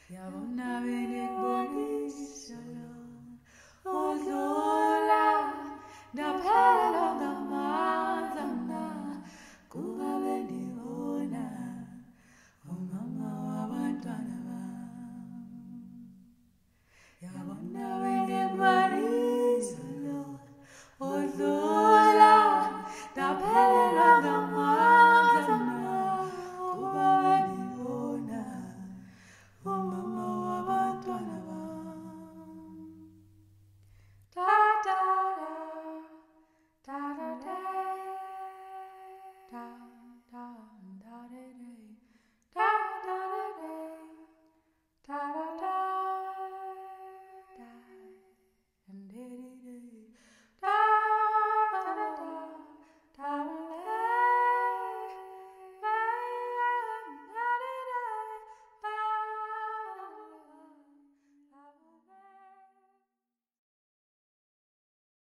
Yabona benibonisa odlula ndaphela ngamandla mna kuba bendibona umama wabantwana bam. Yabona benibonisa odlula ndaphela ngamandla mna kuba bendibona umama wabantwana bam. Da da da da da da da da.